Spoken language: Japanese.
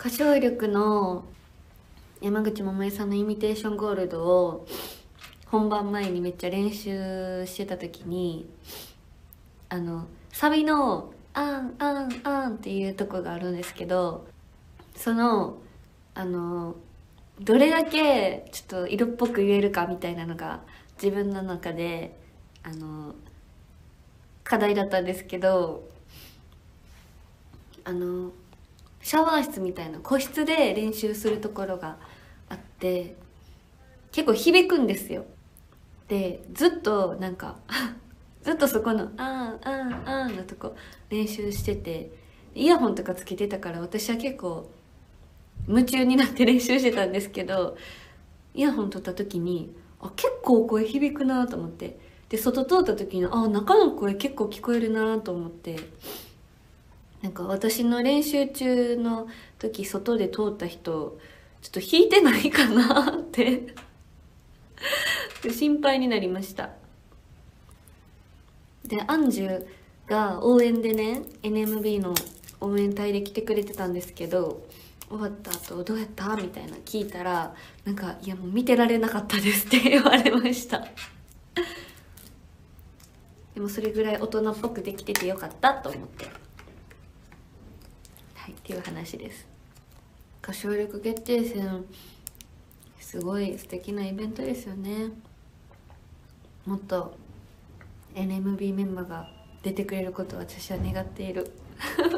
歌唱力の山口百恵さんの「イミテーションゴールド」を本番前にめっちゃ練習してた時にサビの「あんあんあん」っていうとこがあるんですけど、そのどれだけちょっと色っぽく言えるかみたいなのが自分の中で課題だったんですけど、シャワー室みたいな個室で練習するところがあって、結構響くんですよ。でずっとなんかずっとそこの「あーあーあー」のとこ練習してて、イヤホンとかつけてたから私は結構夢中になって練習してたんですけど、イヤホン取った時に結構声響くなと思って、で外通った時に中の声結構聞こえるなと思って、なんか私の練習中の時外で通った人ちょっと弾いてないかなって心配になりました。でアンジュが応援でね NMB の応援隊で来てくれてたんですけど、終わった後どうやったみたいな聞いたら、なんか「いやもう見てられなかったです」って言われましたでもそれぐらい大人っぽくできててよかったと思って、はいっていう話です。歌唱力決定戦すごい素敵なイベントですよね。もっと NMB メンバーが出てくれることを私は願っている